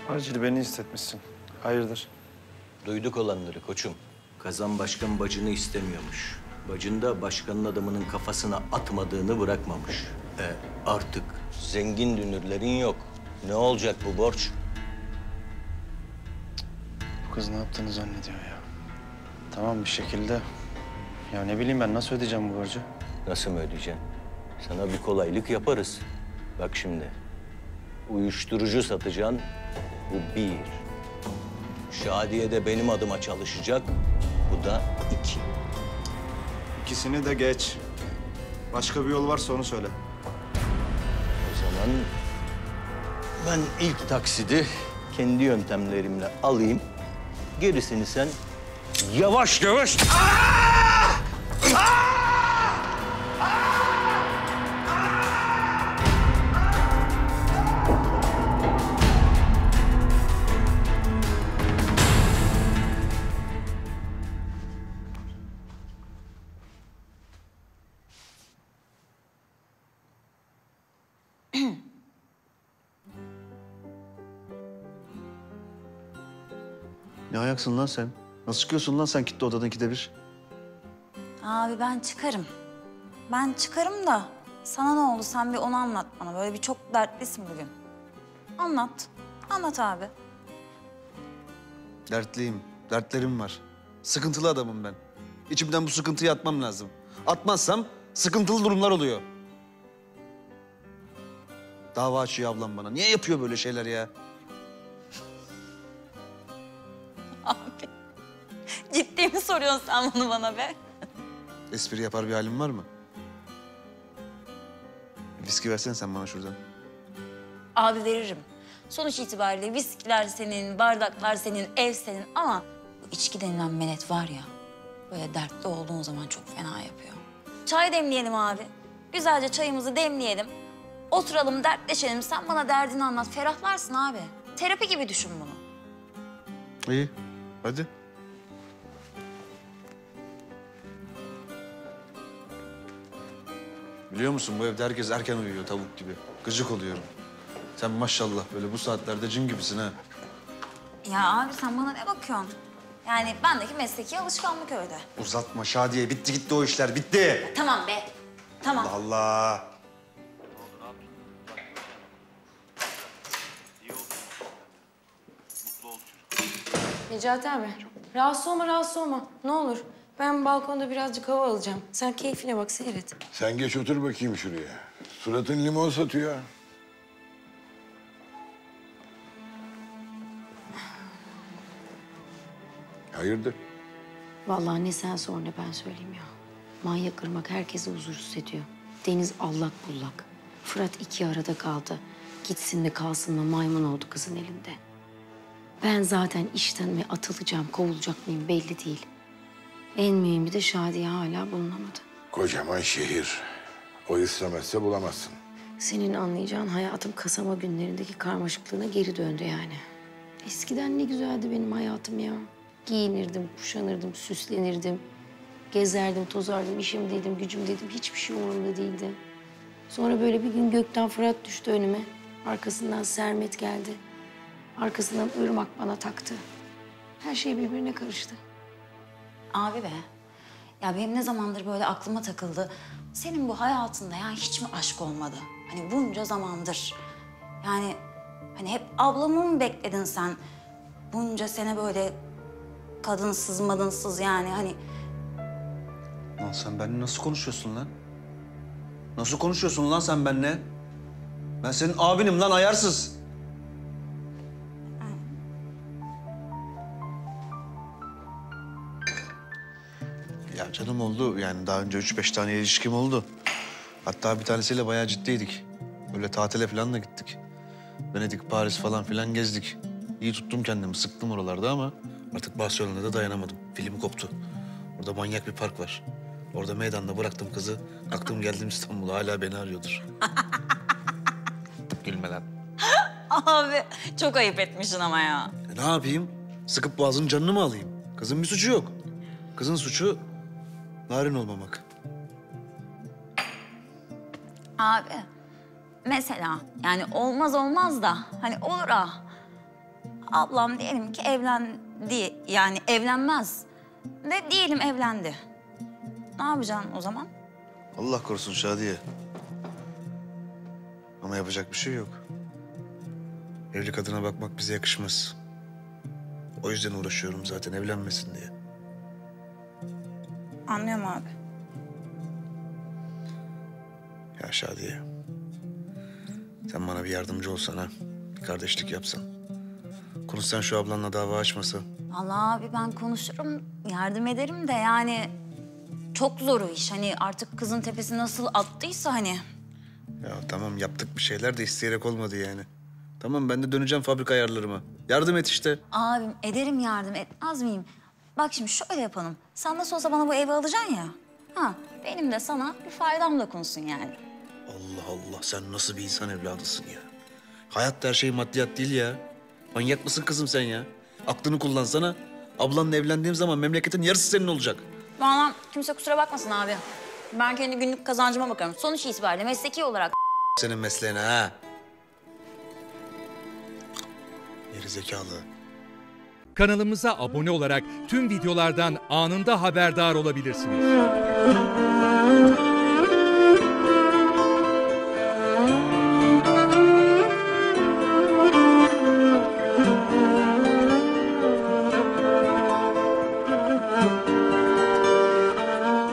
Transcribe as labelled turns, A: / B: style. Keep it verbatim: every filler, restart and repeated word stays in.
A: Acil beni istetmişsin. Hayırdır?
B: Duyduk olanları koçum. Kazan başkan bacını istemiyormuş. Bacın da başkanın adamının kafasına atmadığını bırakmamış. E artık zengin dünürlerin yok. Ne olacak bu borç?
A: Bu kız ne yaptığını zannediyor ya. Tamam bir şekilde. Ya ne bileyim ben nasıl ödeyeceğim bu borcu?
B: Nasıl mı ödeyeceksin? Sana bir kolaylık yaparız. Bak şimdi. Uyuşturucu satacaksın. Bu bir. Şadiye de benim adıma çalışacak. Bu da iki.
A: İkisini de geç. Başka bir yol varsa onu söyle.
B: O zaman ben ilk taksidi kendi yöntemlerimle alayım. Gerisini sen yavaş yavaş...
A: Ne ayaksın lan sen? Nasıl çıkıyorsun lan sen kilitli odadan ikide bir?
C: Abi ben çıkarım. Ben çıkarım da sana ne oldu? Sen bir onu anlat bana. Böyle bir çok dertlisin bugün. Anlat. Anlat abi.
D: Dertliyim, dertlerim var. Sıkıntılı adamım ben. İçimden bu sıkıntıyı atmam lazım. Atmazsam sıkıntılı durumlar oluyor. Dava açıyor ablam bana. Niye yapıyor böyle şeyler ya?
C: Abi. Ciddi mi soruyorsun sen bunu bana be?
D: Espri yapar bir halim var mı? Viski versene sen bana şuradan.
C: Abi veririm. Sonuç itibariyle viskiler senin, bardaklar senin, ev senin ama bu içki denilen menet var ya, böyle dertli olduğun zaman çok fena yapıyor. Çay demleyelim abi. Güzelce çayımızı demleyelim. Oturalım, dertleşelim. Sen bana derdini anlat. Ferahlarsın abi. Terapi gibi düşün bunu.
D: İyi, hadi. Biliyor musun bu evde herkes erken uyuyor tavuk gibi. Gıcık oluyorum. Sen maşallah böyle bu saatlerde cin gibisin ha.
C: Ya abi sen bana ne bakıyorsun? Yani bendeki mesleki alışkanlık öyle.
D: Uzatma Şadiye. Bitti gitti o işler. Bitti.
C: Tamam be. Tamam.
D: Allah Allah.
E: Necati abi, rahatsız olma, rahatsız olma. Ne olur. Ben balkonda birazcık hava alacağım. Sen keyfine bak, seyret.
F: Sen geç otur bakayım şuraya. Suratın limon satıyor. Hayırdır?
E: Vallahi ne sen sor ne ben söyleyeyim ya. Manyak ırmak herkesi huzursuz ediyor. Deniz allak bullak. Fırat iki arada kaldı. Gitsin mi kalsın mı maymun oldu kızın elinde. Ben zaten işten mi atılacağım, kovulacak mıyım belli değil. En mühimi de Şadiye hala bulunamadı.
F: Kocaman şehir. O istemezse bulamazsın.
E: Senin anlayacağın hayatım kasama günlerindeki karmaşıklığına geri döndü yani. Eskiden ne güzeldi benim hayatım ya. Giyinirdim, kuşanırdım, süslenirdim. Gezerdim, tozardım, işimdeydim, gücümdeydim. Hiçbir şey umurumda değildi. Sonra böyle bir gün gökten Fırat düştü önüme. Arkasından Sermet geldi. Arkasından Irmak bana taktı. Her şey birbirine karıştı.
C: Abi be. Ya benim ne zamandır böyle aklıma takıldı. Senin bu hayatında ya hiç mi aşk olmadı? Hani bunca zamandır. Yani hani hep ablamı mı bekledin sen? Bunca sene böyle kadınsız madınsız yani hani...
D: Lan sen benimle nasıl konuşuyorsun lan? Nasıl konuşuyorsun lan sen benimle? Ben senin abinim lan ayarsız. Ya canım oldu yani daha önce üç beş tane ilişkim oldu. Hatta bir tanesiyle bayağı ciddiydik. Böyle tatile falan da gittik. Venedik, Paris falan filan gezdik. İyi tuttum kendimi, sıktım oralarda ama artık Barcelona'da da dayanamadım. Film koptu. Orada manyak bir park var. Orada meydanda bıraktım kızı. Kalktım geldim İstanbul'a. Hala beni arıyordur. Gülme lan.
C: Abi çok ayıp etmişsin ama ya.
D: E, ne yapayım? Sıkıp boğazının canını mı alayım? Kızın bir suçu yok. Kızın suçu narin olmamak.
C: Abi mesela yani olmaz olmaz da hani olur ha. ablam diyelim ki evlendi, yani evlenmez de diyelim evlendi. Ne yapacaksın o zaman?
D: Allah korusun Şadiye. Ama yapacak bir şey yok. Evli kadına bakmak bize yakışmaz. O yüzden uğraşıyorum zaten, evlenmesin diye.
C: Anlıyorum abi.
D: Ya Şadiye, sen bana bir yardımcı olsan ha, bir kardeşlik yapsan. Konuşsan şu ablanla dava açmasa.
C: Vallahi abi ben konuşurum, yardım ederim de yani çok zor o iş. Hani artık kızın tepesi nasıl attıysa hani.
D: Ya tamam, yaptık bir şeyler de isteyerek olmadı yani. Tamam, ben de döneceğim fabrika ayarlarıma. Yardım et işte.
C: Abim ederim, yardım etmez miyim? Bak şimdi şöyle yapalım. Sen nasıl olsa bana bu evi alacaksın ya. Ha, benim de sana bir faydam dokunsun yani.
D: Allah Allah, sen nasıl bir insan evladısın ya? Hayatta her şey maddiyat değil ya. Manyak mısın kızım sen ya? Aklını kullansana. Ablanla evlendiğim zaman memleketin yarısı senin olacak.
C: Bana kimse kusura bakmasın abi. Ben kendi günlük kazancıma bakarım. Sonuç itibariyle mesleki olarak
D: Senin mesleğine ha. Geri zekalı.
G: Kanalımıza abone olarak tüm videolardan anında haberdar olabilirsiniz.